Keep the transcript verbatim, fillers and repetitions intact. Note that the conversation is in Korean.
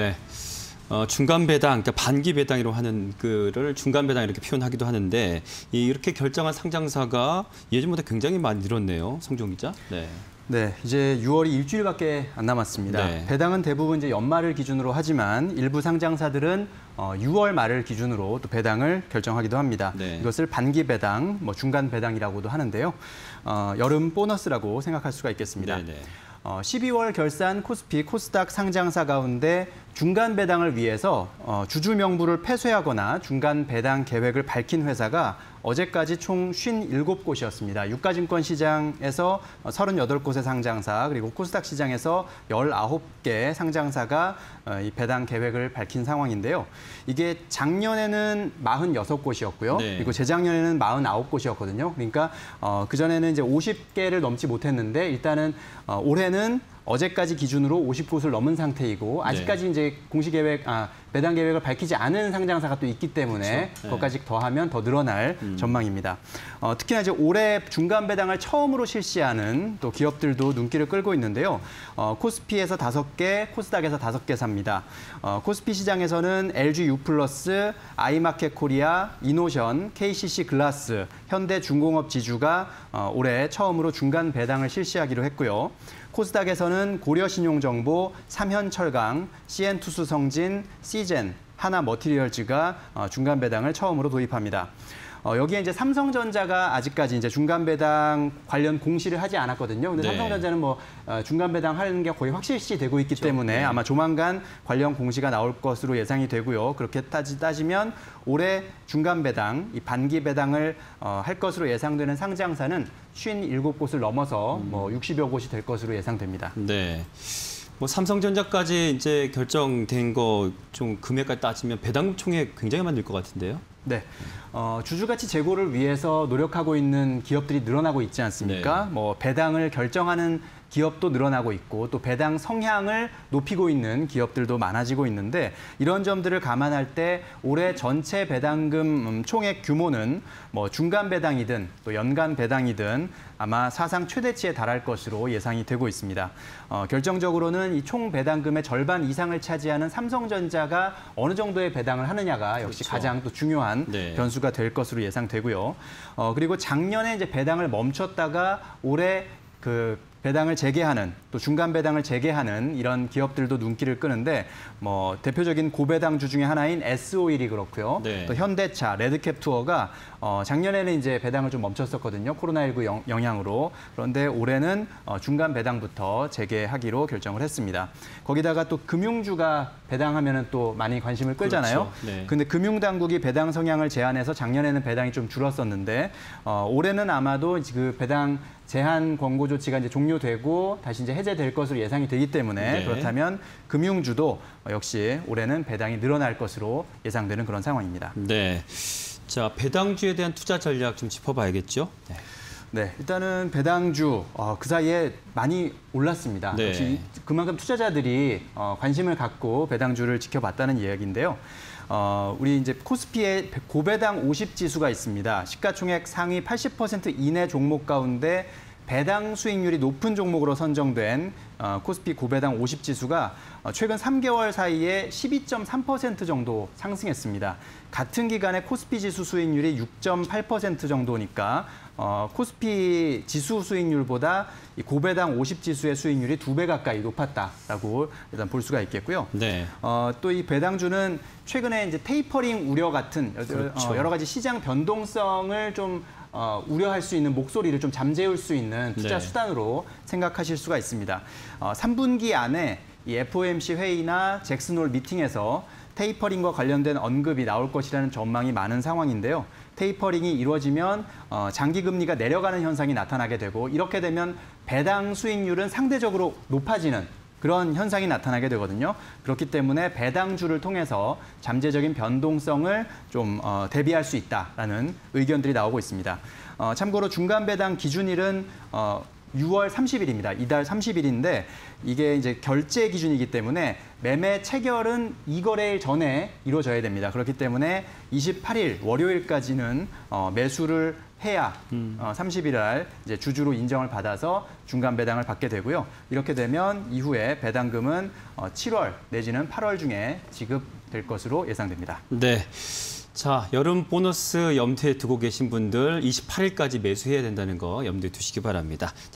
네. 어, 중간 배당, 그러니까 반기 배당이라고 하는 그를 중간 배당 이렇게 표현하기도 하는데 이, 이렇게 결정한 상장사가 예전보다 굉장히 많이 늘었네요, 성종 기자. 네. 네, 이제 유월이 일주일밖에 안 남았습니다. 네. 배당은 대부분 이제 연말을 기준으로 하지만 일부 상장사들은 어, 유월 말을 기준으로 또 배당을 결정하기도 합니다. 네. 이것을 반기 배당, 뭐 중간 배당이라고도 하는데요. 어, 여름 보너스라고 생각할 수가 있겠습니다. 네, 네. 어, 십이월 결산 코스피, 코스닥 상장사 가운데 중간 배당을 위해서 어, 주주 명부를 폐쇄하거나 중간 배당 계획을 밝힌 회사가 어제까지 총 오십칠 곳이었습니다. 유가증권 시장에서 서른여덟 곳의 상장사, 그리고 코스닥 시장에서 열아홉 개 상장사가 이 배당 계획을 밝힌 상황인데요. 이게 작년에는 사십육 곳이었고요. 네. 그리고 재작년에는 사십구 곳이었거든요. 그러니까 어, 그전에는 이제 오십 개를 넘지 못했는데 일단은 어, 올해는 어제까지 기준으로 오십 곳을 넘은 상태이고 아직까지 네. 이제 공시 계획, 아, 배당 계획을 밝히지 않은 상장사가 또 있기 때문에 그렇죠. 네. 그것까지 더하면 더 늘어날 음. 전망입니다. 어, 특히나 이제 올해 중간 배당을 처음으로 실시하는 또 기업들도 눈길을 끌고 있는데요. 어, 코스피에서 다섯 개, 코스닥에서 다섯 개 삽니다. 어, 코스피 시장에서는 엘지 유플러스, 아이마켓 코리아, 이노션, 케이씨씨 글라스, 현대중공업 지주가 어, 올해 처음으로 중간 배당을 실시하기로 했고요. 코스닥에서는 고려신용정보, 삼현철강, 씨엔투수성진, 씨젠, 하나머티리얼즈가 중간 배당을 처음으로 도입합니다. 어, 여기에 이제 삼성전자가 아직까지 이제 중간 배당 관련 공시를 하지 않았거든요. 근데 네. 삼성전자는 뭐 어, 중간 배당 하는 게 거의 확실시 되고 있기 그렇죠. 때문에 네. 아마 조만간 관련 공시가 나올 것으로 예상이 되고요. 그렇게 따지, 따지면 올해 중간 배당, 이 반기 배당을 어, 할 것으로 예상되는 상장사는 오십칠 곳을 넘어서 음. 뭐 육십여 곳이 될 것으로 예상됩니다. 네. 뭐 삼성전자까지 이제 결정된 거 좀 금액까지 따지면 배당 총액 굉장히 많을 것 같은데요. 네, 어, 주주가치 제고를 위해서 노력하고 있는 기업들이 늘어나고 있지 않습니까? 네. 뭐 배당을 결정하는 기업도 늘어나고 있고 또 배당 성향을 높이고 있는 기업들도 많아지고 있는데 이런 점들을 감안할 때 올해 전체 배당금 총액 규모는 뭐 중간 배당이든 또 연간 배당이든 아마 사상 최대치에 달할 것으로 예상이 되고 있습니다. 어, 결정적으로는 이 총 배당금의 절반 이상을 차지하는 삼성전자가 어느 정도의 배당을 하느냐가 역시 그렇죠. 가장 또 중요한 네. 변수가 될 것으로 예상되고요. 어, 그리고 작년에 이제 배당을 멈췄다가 올해 그 배당을 재개하는 또 중간 배당을 재개하는 이런 기업들도 눈길을 끄는데 뭐 대표적인 고배당주 중에 하나인 에스오일이 그렇고요. 네. 또 현대차, 레드캡 투어가 어 작년에는 이제 배당을 좀 멈췄었거든요. 코로나십구 영, 영향으로. 그런데 올해는 어 중간 배당부터 재개하기로 결정을 했습니다. 거기다가 또 금융주가 배당하면은 또 많이 관심을 끌잖아요. 그렇죠. 네. 근데 금융당국이 배당 성향을 제한해서 작년에는 배당이 좀 줄었었는데 어 올해는 아마도 그 배당 제한 권고 조치가 이제 종료되고 다시 이제 해제될 것으로 예상이 되기 때문에 네. 그렇다면 금융주도 역시 올해는 배당이 늘어날 것으로 예상되는 그런 상황입니다. 네. 자, 배당주에 대한 투자 전략 좀 짚어봐야겠죠? 네. 네, 일단은 배당주 어, 그 사이에 많이 올랐습니다. 네. 역시 그만큼 투자자들이 어, 관심을 갖고 배당주를 지켜봤다는 이야기인데요. 어, 우리 이제 코스피에 고배당 오십 지수가 있습니다. 시가총액 상위 팔십 퍼센트 이내 종목 가운데 배당 수익률이 높은 종목으로 선정된 어, 코스피 고배당 오십 지수가 어, 최근 삼 개월 사이에 십이 점 삼 퍼센트 정도 상승했습니다. 같은 기간에 코스피 지수 수익률이 육 점 팔 퍼센트 정도니까 어, 코스피 지수 수익률보다 이 고배당 오십 지수의 수익률이 두 배 가까이 높았다라고 일단 볼 수가 있겠고요. 네. 어, 또 이 배당주는 최근에 이제 테이퍼링 우려 같은 그렇죠. 어, 여러 가지 시장 변동성을 좀 어, 우려할 수 있는 목소리를 좀 잠재울 수 있는 투자 네. 수단으로 생각하실 수가 있습니다. 어, 삼 분기 안에 이 에프오엠씨 회의나 잭슨홀 미팅에서 테이퍼링과 관련된 언급이 나올 것이라는 전망이 많은 상황인데요. 테이퍼링이 이루어지면 어, 장기금리가 내려가는 현상이 나타나게 되고 이렇게 되면 배당 수익률은 상대적으로 높아지는 그런 현상이 나타나게 되거든요. 그렇기 때문에 배당주를 통해서 잠재적인 변동성을 좀 어, 대비할 수 있다라는 의견들이 나오고 있습니다. 어, 참고로 중간 배당 기준일은 어, 유월 삼십일입니다. 이달 삼십일인데 이게 이제 결제 기준이기 때문에 매매 체결은 이 거래일 전에 이루어져야 됩니다. 그렇기 때문에 이십팔일 월요일까지는 어, 매수를 해야 음. 어, 삼십일 날 이제 주주로 인정을 받아서 중간 배당을 받게 되고요. 이렇게 되면 이후에 배당금은 어, 칠월 내지는 팔월 중에 지급될 것으로 예상됩니다. 네. 자, 여름 보너스 염두에 두고 계신 분들 이십팔일까지 매수해야 된다는 거 염두에 두시기 바랍니다.